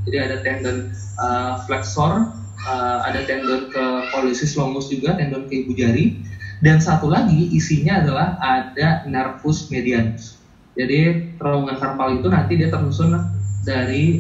Jadi ada tendon flexor, ada tendon ke pollicis longus juga, tendon ke ibu jari. Dan satu lagi isinya adalah ada nervus medianus. Jadi terowongan karpal itu nanti dia tersusun dari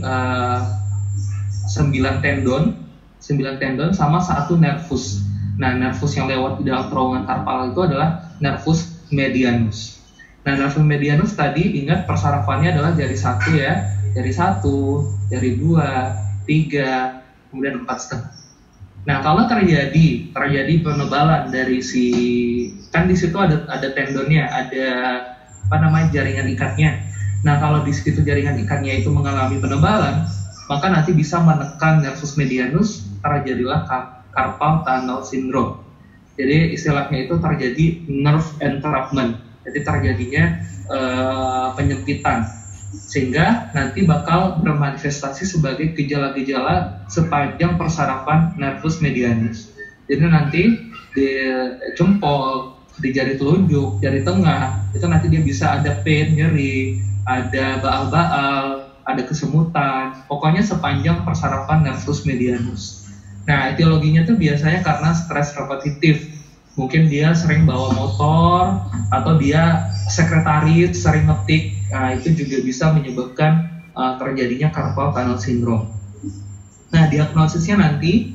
9 tendon sama satu nervus. Nah, nervus yang lewat di dalam terowongan karpal itu adalah nervus medianus. Nah, nervus medianus tadi ingat persarafannya adalah jari 1 ya, jari 1, jari 2, 3, kemudian 4,5. Nah, kalau terjadi penebalan dari kan di situ ada tendonnya, ada jaringan ikatnya. Nah, kalau di situ jaringan ikatnya itu mengalami penebalan, maka nanti bisa menekan nervus medianus, terjadilah carpal tunnel syndrome. Jadi istilahnya itu terjadi nerve entrapment. Jadi terjadinya penyempitan, sehingga nanti bakal bermanifestasi sebagai gejala-gejala sepanjang persarafan nervus medianus. Jadi nanti di jempol, di jari telunjuk, jari tengah, itu nanti dia bisa ada pain, nyeri, ada baal-baal, ada kesemutan, pokoknya sepanjang persarafan nervus medianus. Nah, etiologinya tuh biasanya karena stres repetitif. Mungkin dia sering bawa motor, atau dia sekretaris, sering ngetik. Nah, itu juga bisa menyebabkan terjadinya carpal tunnel syndrome. Nah, diagnosisnya nanti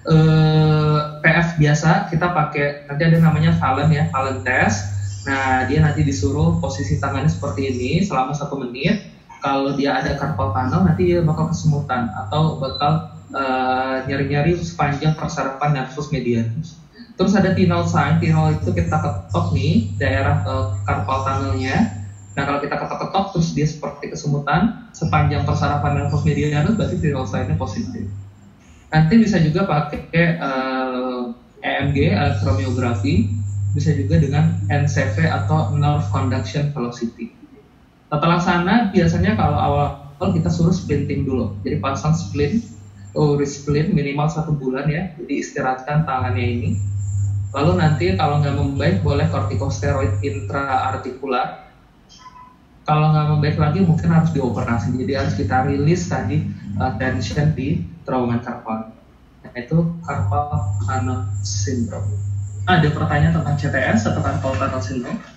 PF biasa kita pakai, nanti ada namanya Valen test. Nah, dia nanti disuruh posisi tangannya seperti ini selama 1 menit. Kalau dia ada carpal tunnel, nanti dia bakal kesemutan atau bakal nyari-nyari sepanjang persarafan nervus medianus. Terus ada Tinel sign. Tinel itu kita ketok nih daerah carpal tunnelnya. Nah, kalau kita ketok-ketok terus dia seperti kesemutan sepanjang persarafan nervus medianus, berarti Tinel sign-nya positif. Nanti bisa juga pakai EMG, elektromyografi, bisa juga dengan NCV atau nerve conduction velocity. Setelah sana biasanya kalau awal kita suruh splinting dulu. Jadi pasang splint, splint minimal 1 bulan ya. Jadi istirahatkan tangannya ini. Lalu nanti kalau nggak membaik boleh kortikosteroid intraartikular. Kalau nggak membaik lagi mungkin harus dioperasi. Jadi harus kita rilis tadi tension di terowongan karpal. Nah, itu carpal tunnel syndrome. Ada pertanyaan tentang CTS atau carpal tunnel syndrome?